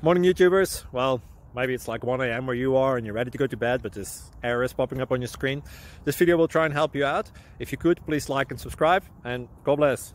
Morning YouTubers. Well, maybe it's like 1 a.m. where you are and you're ready to go to bed, but this error is popping up on your screen. This video will try and help you out. If you could, please like and subscribe, and God bless.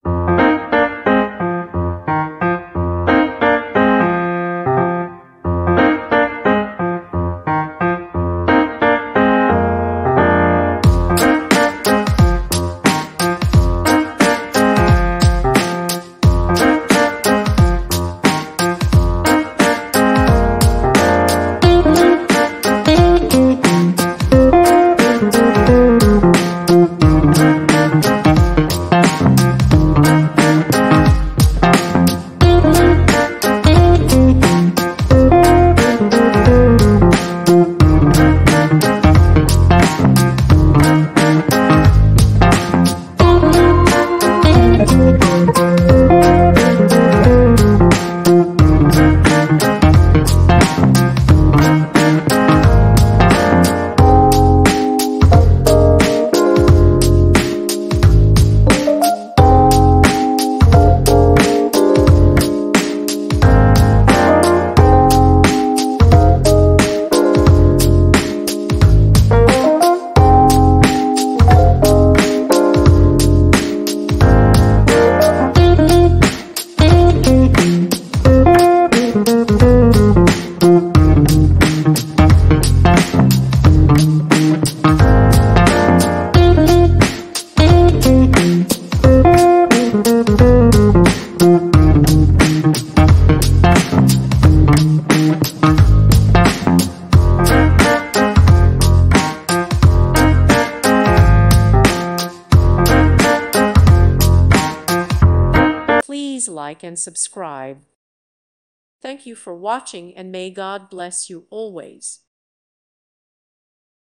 Please like and subscribe. Thank you for watching, and may God bless you always.